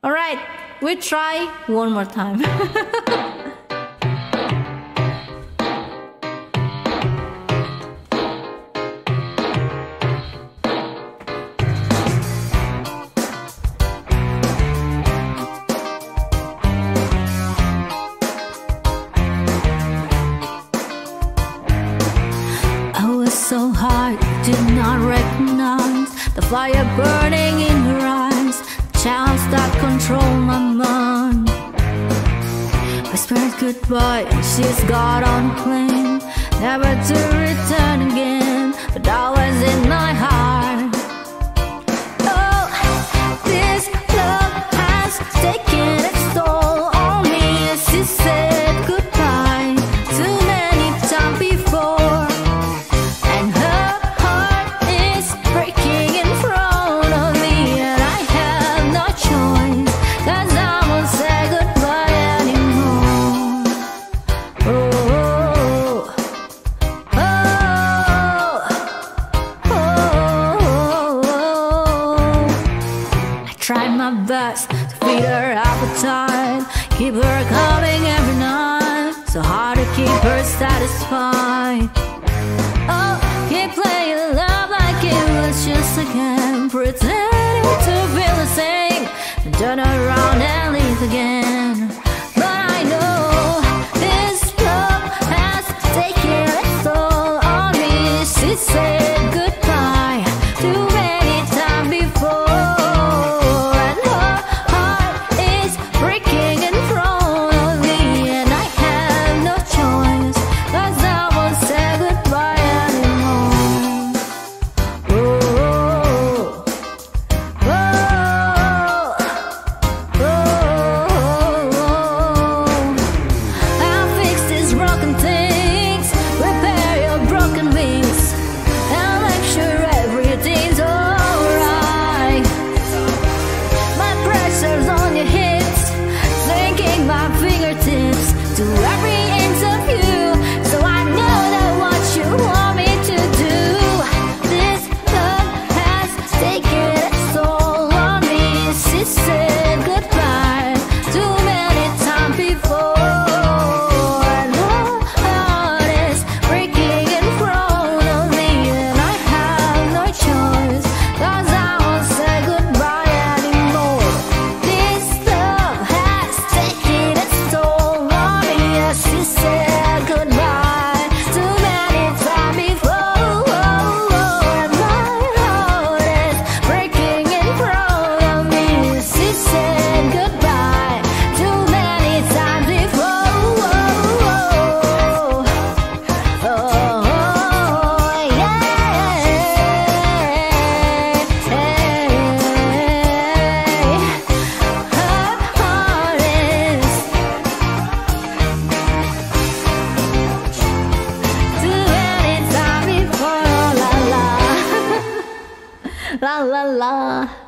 Alright, we try one more time. So hard, did not recognize the fire burning in her eyes, the childs that control my mind. Whispered goodbye and she's got on a plane, never to return again, but that was in my heart. Oh, this love has taken its toll on me, as she said goodbye too many times before. Tried my best to feed her appetite, keep her coming every night, so hard to keep her satisfied. Oh, keep playing love like it was just a game, pretending to feel the same, and turn around and leave again. But I know this love has taken its toll on me. She said goodbye too many times before. To every inch of you, so I know that what you want me to do. This love has taken its toll on me. She said goodbye too many times before, and her heart is breaking in front of me, and I have no choice, 'cause I won't say goodbye anymore. This love has taken its toll. She said goodbye too many times before, and my heart is breaking in front of me. She said goodbye too many times before. Oh, yeah. Her heart is la la la.